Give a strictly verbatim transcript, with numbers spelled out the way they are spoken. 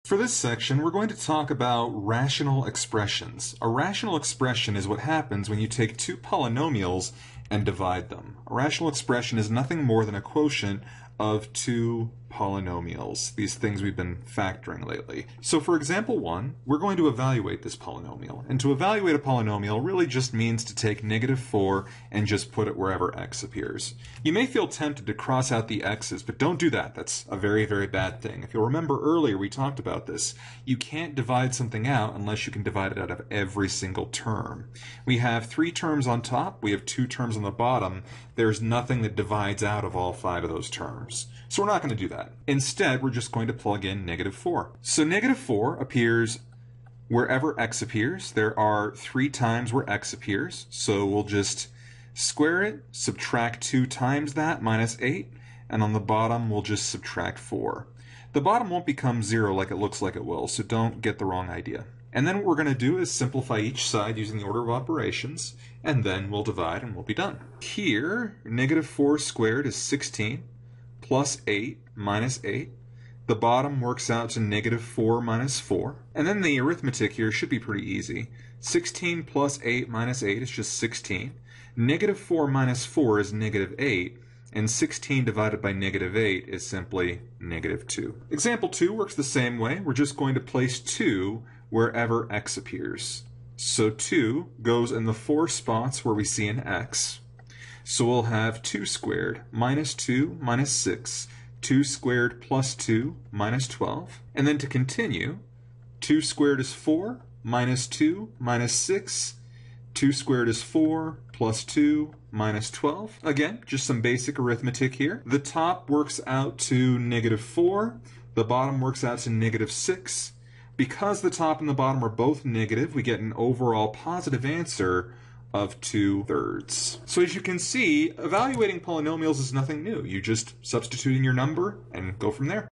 For this section, we're going to talk about rational expressions. A rational expression is what happens when you take two polynomials and divide them. A rational expression is nothing more than a quotient of two polynomials, these things we've been factoring lately. So for example one, we're going to evaluate this polynomial. And to evaluate a polynomial really just means to take negative four and just put it wherever x appears. You may feel tempted to cross out the x's, but don't do that. That's a very, very bad thing. If you'll remember earlier, we talked about this. You can't divide something out unless you can divide it out of every single term. We have three terms on top. We have two terms on the bottom. There's nothing that divides out of all five of those terms. So we're not going to do that. Instead, we're just going to plug in negative four. So negative four appears wherever x appears. There are three times where x appears. So we'll just square it, subtract two times that, minus eight, and on the bottom we'll just subtract four. The bottom won't become zero like it looks like it will, so don't get the wrong idea. And then what we're going to do is simplify each side using the order of operations, and then we'll divide and we'll be done. Here, negative four squared is sixteen. Plus eight minus eight. The bottom works out to negative four minus four. And then the arithmetic here should be pretty easy. sixteen plus eight minus eight is just sixteen. Negative four minus four is negative eight. And sixteen divided by negative eight is simply negative two. Example two works the same way. We're just going to place two wherever x appears. So two goes in the four spots where we see an x. So we'll have two squared minus two minus six, two squared plus two minus twelve. And then to continue, two squared is four, minus two minus six, two squared is four, plus two minus twelve. Again, just some basic arithmetic here. The top works out to negative four, the bottom works out to negative six. Because the top and the bottom are both negative, we get an overall positive answer of two thirds. So as you can see, evaluating polynomials is nothing new. You just substitute in your number and go from there.